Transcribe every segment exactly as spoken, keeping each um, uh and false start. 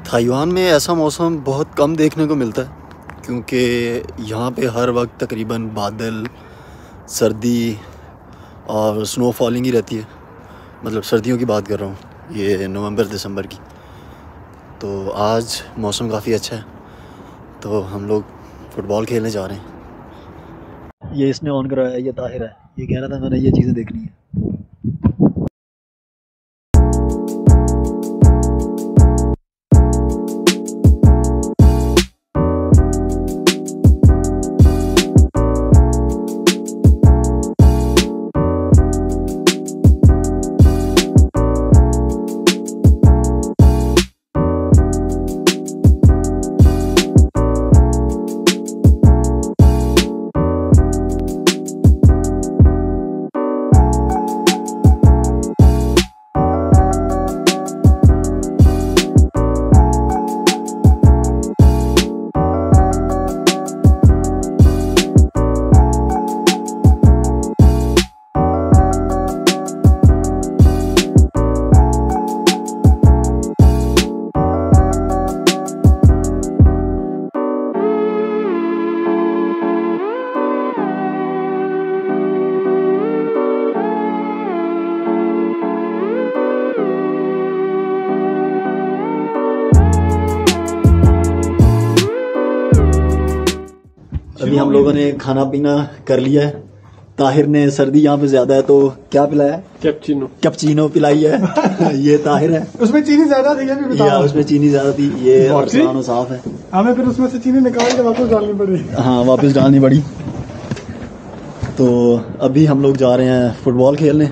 Taiwan में ऐसा मौसम बहुत कम देखने को मिलता है क्योंकि यहाँ पे हर वक्त तकरीबन बादल, सर्दी और स्नो फॉलिंग ही रहती है। मतलब सर्दियों की बात कर रहा हूँ, ये नवंबर दिसंबर की। तो आज मौसम काफ़ी अच्छा है, तो हम लोग फ़ुटबॉल खेलने जा रहे हैं। ये इसने ऑन कराया है, ये ताहिर है, ये कह रहा था मैंने ये चीज़ें देखनी है। अभी हम लोगों ने खाना पीना कर लिया है। ताहिर ने, सर्दी यहाँ पे ज्यादा है तो क्या पिलाया है? कैप्चिनो कैप्चिनो पिलाई है। ये ताहिर है। उसमें चीनी ज्यादा थी, ये भी बताओ। या उसमें चीनी ज्यादा थी। ये अरसानो साफ है। हमें फिर उसमें से चीनी निकाल के वापस डालनी पड़ी। हाँ, वापस डालनी पड़ी। तो अभी हम लोग जा रहे हैं फुटबॉल खेलने।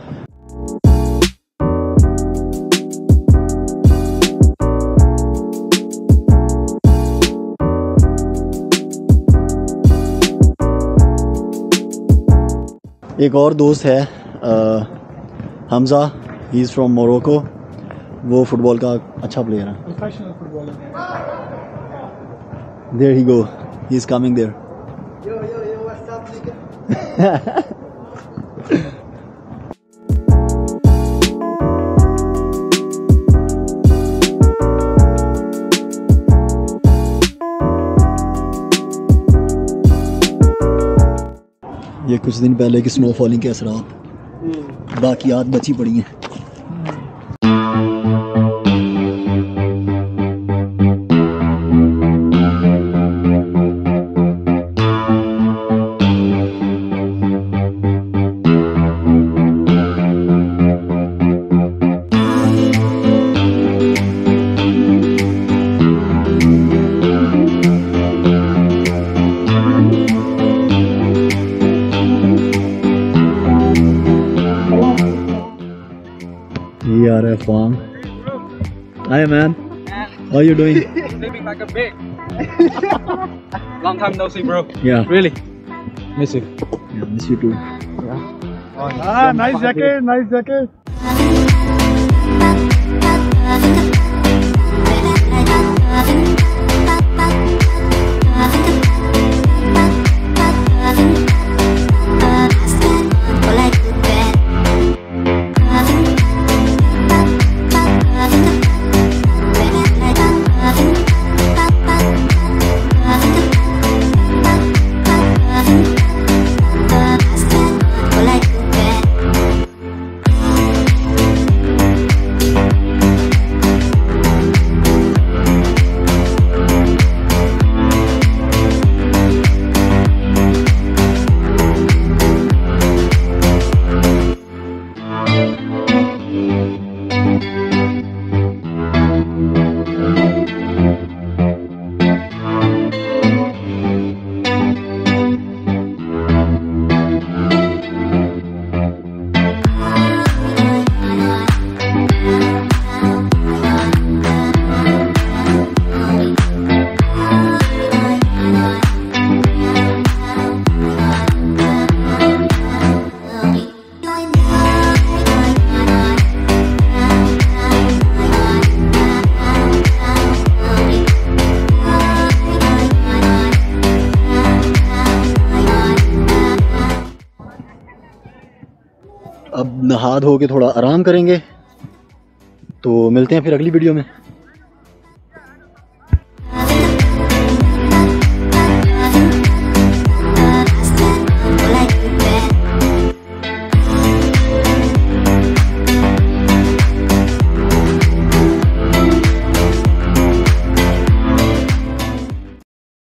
एक और दोस्त है Hamza, he is from Morocco. वो फुटबॉल का अच्छा प्लेयर है, professional footballer. There he go, he is coming there. Yo yo yo what's up ये कुछ दिन पहले की स्नो फॉलिंग के असरात, बाकियात बची पड़ी हैं। ये आ रहा है form. Hi man, how are you doing? Sleeping like a pig. Long time no see, bro. Yeah, Really? Miss you. yeah, miss you too. हाँ, नाइस जैकेट, नाइस जैकेट। अब नहा धो के थोड़ा आराम करेंगे, तो मिलते हैं फिर अगली वीडियो में।